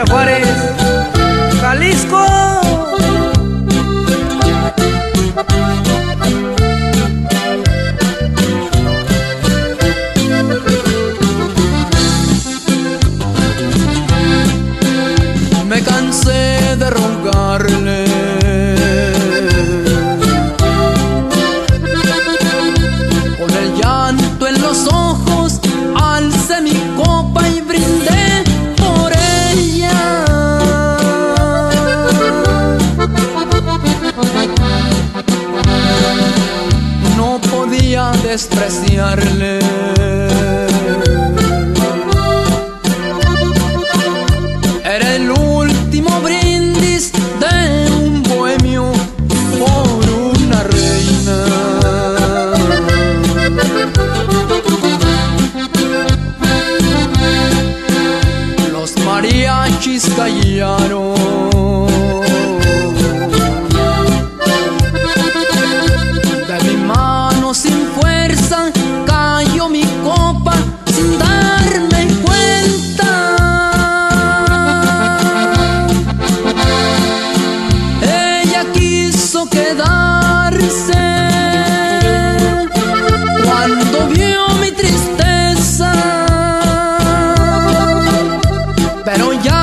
Colonia Juárez, Jalisco. Me cansé de rogarle, con el llanto en los ojos alcé mi copa y brindé por ella. No podía despreciarle, era el último brindis de un bohemio por una reina. Los mariachis callaron, de mi mano sin fuerza cayó mi copa sin darme cuenta. Ella quiso quedarse cuando vio mi tristeza, pero ya